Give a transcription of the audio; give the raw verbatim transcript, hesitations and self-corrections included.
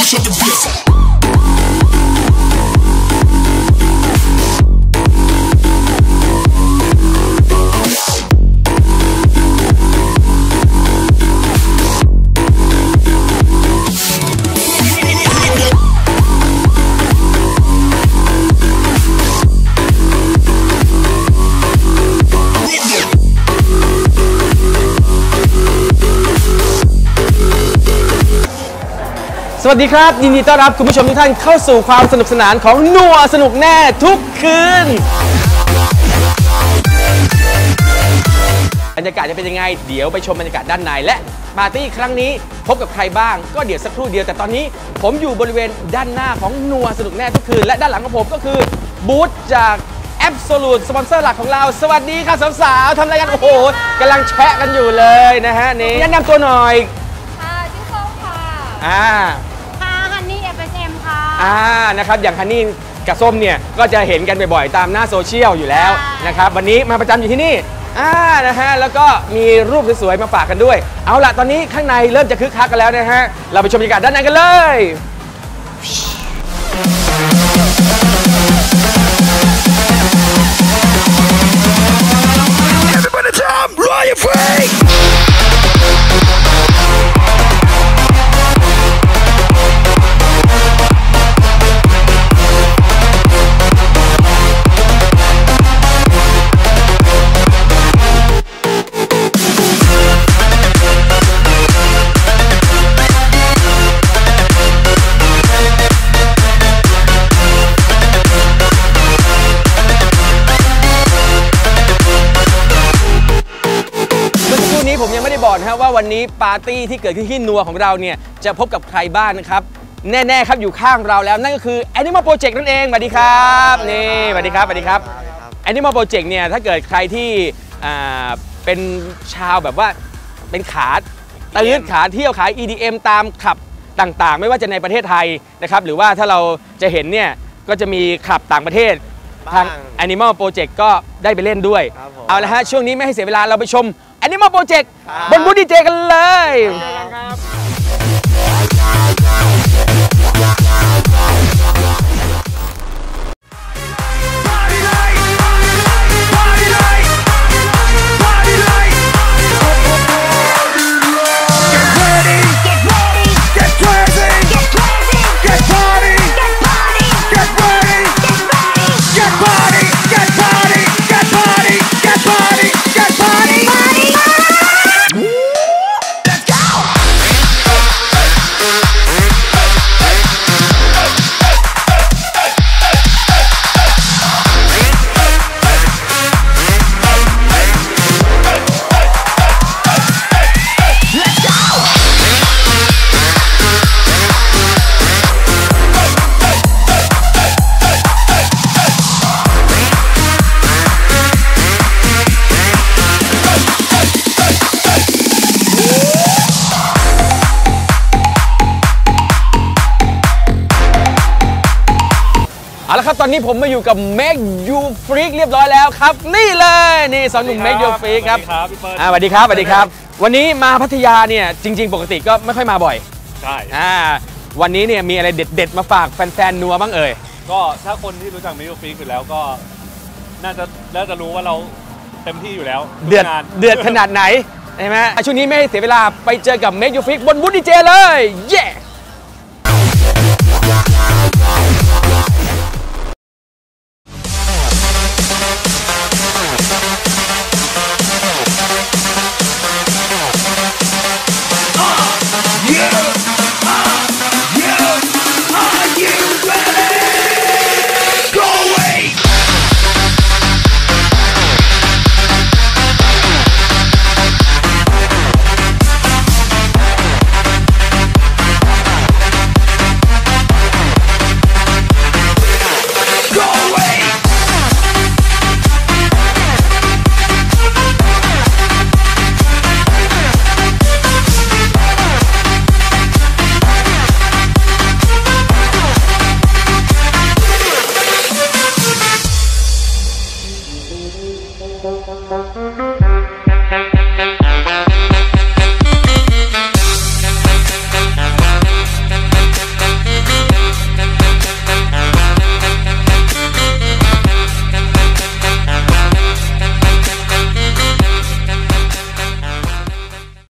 สวัสดีครับยินดีต้อนรับคุณผู้ชมทุกท่านเข้าสู่ความสนุกสนานของนัวสนุกแน่ทุกคืนบรรยากาศจะเป็นยังไงเดี๋ยวไปชมบรรยากาศด้านในและปาร์ตี้ครั้งนี้พบกับใครบ้างก็เดี๋ยวสักครู่เดียวแต่ตอนนี้ผมอยู่บริเวณด้านหน้าของนัวสนุกแน่ทุกคืนและด้านหลังของผมก็คือบูธจาก Absolute สปอนเซอร์หลักของเราสวัสดีค่ะสาวๆทำอะไรกันโอ้โหกำลังแชะกันอยู่เลยนะฮะนี่แนะนำตัวหน่อยค่ะชื่อส้มค่ะอ่าฮันนี่ เอฟ เอส เอ็ม ค่ะอ่านะครับอย่างฮันนี่กับส้มเนี่ยก็จะเห็นกันบ่อยๆตามหน้าโซเชียลอยู่แล้วนะครับวันนี้มาประจำอยู่ที่นี่อ่านะฮะแล้วก็มีรูปสวยๆมาฝากกันด้วยเอาล่ะตอนนี้ข้างในเริ่มจะคึกคักกันแล้วนะฮะเราไปชมบรรยากาศด้านในกันเลยผมยังไม่ได้บอกนะครับว่าวันนี้ปาร์ตี้ที่เกิดขึ้นที่นัวของเราเนี่ยจะพบกับใครบ้างนะครับแน่ๆครับอยู่ข้างเราแล้วนั่นก็คือ Animal Project นั่นเองสวัสดีครับนี่สวัสดีครับสวัสดีครับ Animal Project เนี่ยถ้าเกิดใครที่เป็นชาวแบบว่าเป็นขาตื้นขาเที่ยวขาย อี ดี เอ็ม ตามคลับต่างๆไม่ว่าจะในประเทศไทยนะครับหรือว่าถ้าเราจะเห็นเนี่ยก็จะมีคลับต่างประเทศทาง Animal Project ก็ได้ไปเล่นด้วยเอาละฮะช่วงนี้ไม่ให้เสียเวลาเราไปชมAnimal Project บนบูธดีเจกันเลยเอาละครับตอนนี้ผมมาอยู่กับ Make You Freak เรียบร้อยแล้วครับนี่เลยนี่สองหนุ่ม Make You Freak ครับสวัสดีครับสวัสดีครับวันนี้มาพัทยาเนี่ยจริงๆปกติก็ไม่ค่อยมาบ่อยใช่อ่าวันนี้เนี่ยมีอะไรเด็ดๆมาฝากแฟนๆนัวบ้างเอ่ยก็ถ้าคนที่รู้จัก Make You Freak อยู่แล้วก็น่าจะน่าจะรู้ว่าเราเต็มที่อยู่แล้วเดือดเดือดขนาดไหนใช่ไหมช่วงนี้ไม่ให้เสียเวลาไปเจอกับ Make You Freak บนบูธดีเจเลยเย้